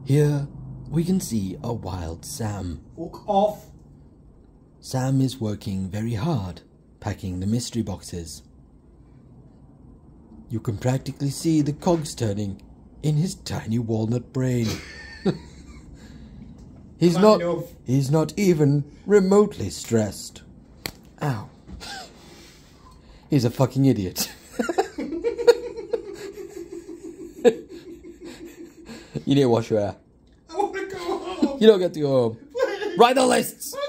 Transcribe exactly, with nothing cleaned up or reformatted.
Here we can see a wild Sam. Fuck off. Sam is working very hard, packing the mystery boxes. You can practically see the cogs turning in his tiny walnut brain. he's not enough. he's not even remotely stressed. Ow. He's a fucking idiot. You need to wash your hair. I want to go home. You don't get to go home. Please. Write the lists.